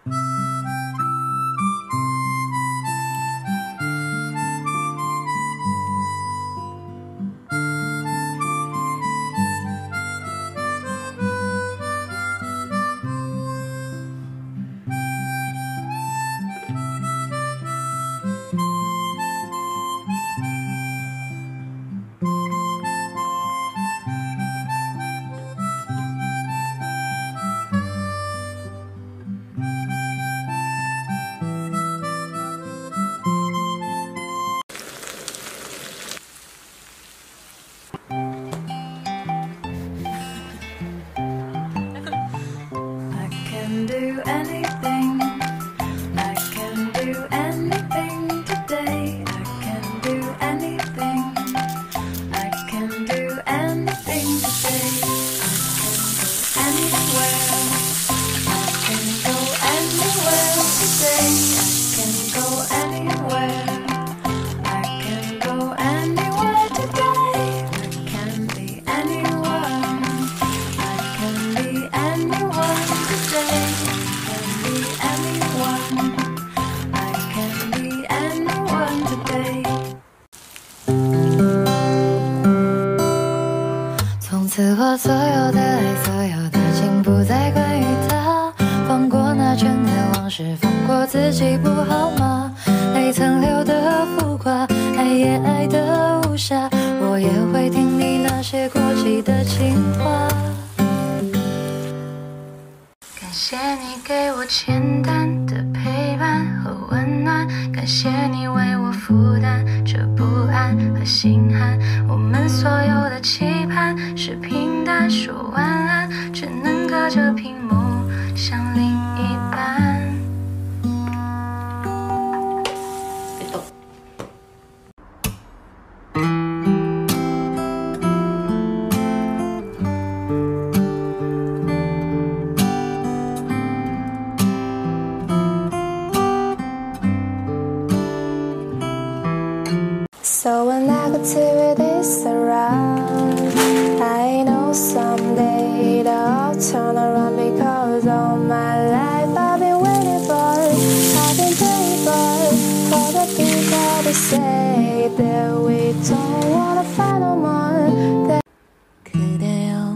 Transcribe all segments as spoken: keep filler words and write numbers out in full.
我所有的爱，所有的情不再关于他，放过那陈年往事，放过自己不好吗？爱曾留的浮夸，爱也爱的无暇，我也会听你那些过期的情话。感谢你给我简单的陪伴和温暖，感谢你为我负担这不安和心寒。我们所有的期盼是平淡说晚安，只能隔着屏幕想另一半。别动。 So when negativity is around, I know someday it'll turn around, because all my life I've been waiting for, I've been praying for, for the things that they say that we don't wanna fight no more. 그대여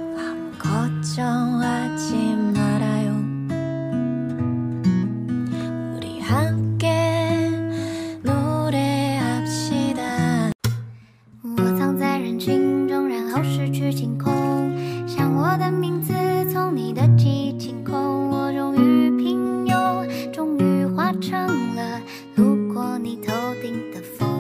걱정하지 말아요. 우리 함께 노래합시다. 我藏在人群中，然后失去惊恐，像我的名字从你的记忆清空。我终于平庸，终于化成了路过你头顶的风。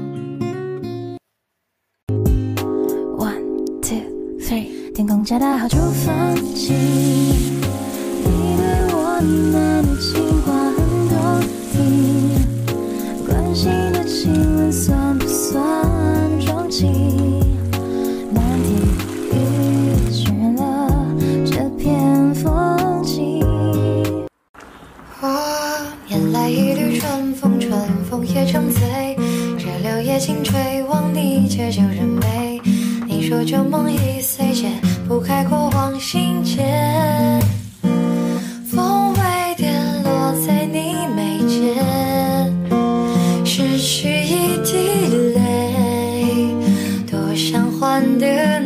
One two three， 天空下大好出风景，你对我呢喃的情话很动听，关心的亲吻算不算钟情？漫天雨渲染了这片风景。我眼来一缕春风，春风也成醉，这柳叶轻吹，望你借酒人美。你说旧梦已碎，解不开过往心结，风微点落在你眉间，失去一滴泪，多想还的。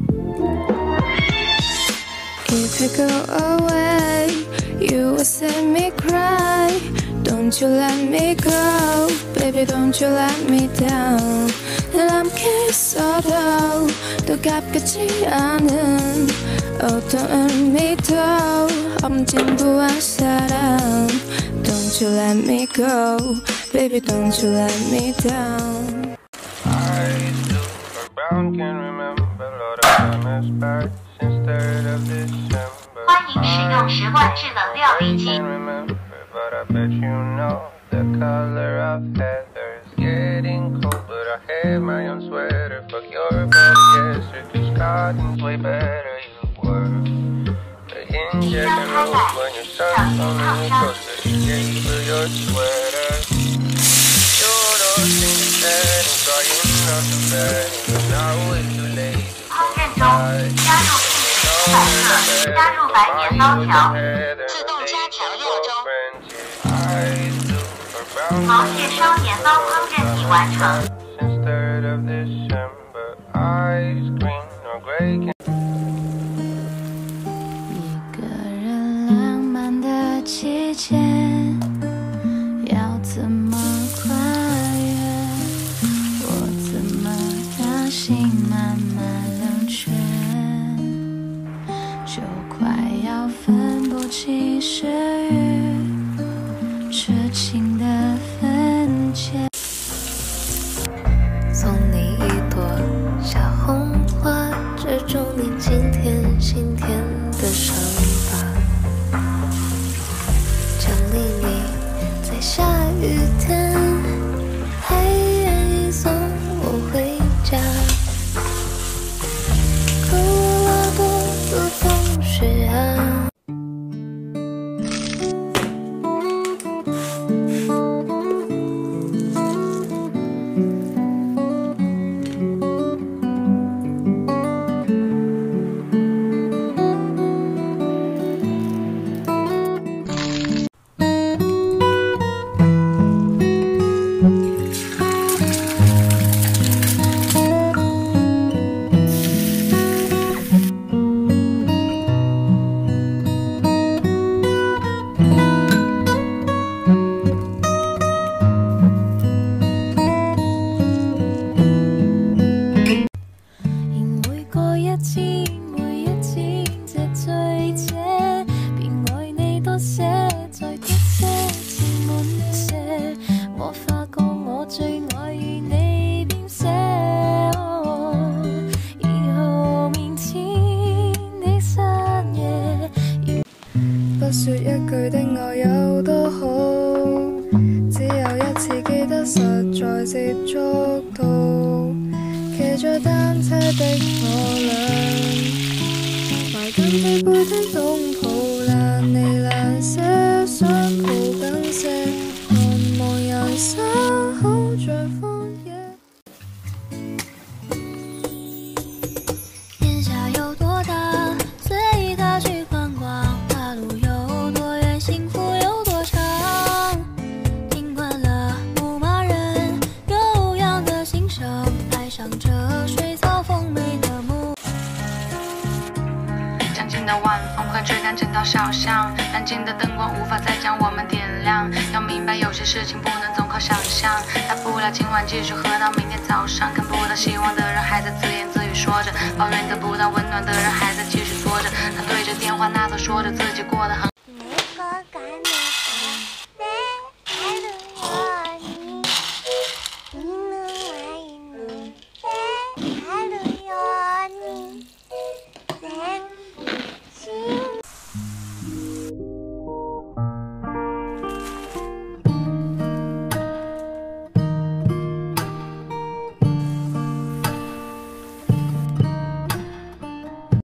If I go away, you will set me cry. Don't you let me go, baby, don't you let me down. 늘 함께 있어도 또 갚겠지 않은 어떤 의미도 없는 진부한 사랑. Don't you let me go, baby, don't you let me down. I super brown can remember a lot of time has passed since third of December. 欢迎使用十万制冷料理机。 But I bet you know the color of heather is getting cold. But I have my own sweater. Fuck your polyester, cause cotton's way better. You were the hinge at the roof when your son's on the coaster. You gave her your sweater. You don't seem to sad and crying out the bed. But now it's too late. 烹饪中，加入进食白色，加入白面包条。 自动加调料。 钟。毛蟹烧年糕烹饪已完成。 一个人浪漫的季节，要怎么跨越？我怎么让心慢慢冷却？就快要分不清是与痴情的分界。 送你一朵小红花，遮住你今天心甜的伤疤。奖励你在下雨天还愿意送我回家。可我拉不住风雪啊。 不說一句的愛有多好，只有一次記得實在接觸到，騎著單車的我倆，懷緊飛杯的擁抱，爛你爛些，想抱緊些，盼望人生好像荒野。 天下有多大，隨它去寬廣。路有多遠，幸福有多長。聽慣了牧馬人悠揚的心聲，愛上這水草豐美的木。 將近的晚風會追趕整條小巷，安靜的燈光無法再將我們點亮。要明白有些事情不能總靠想象，大不了今晚繼續喝到明天早上。看不到希望的人還在自言自語說着，抱怨得不到溫暖的人還在繼續坐着。他對着電話那頭說着自己過得很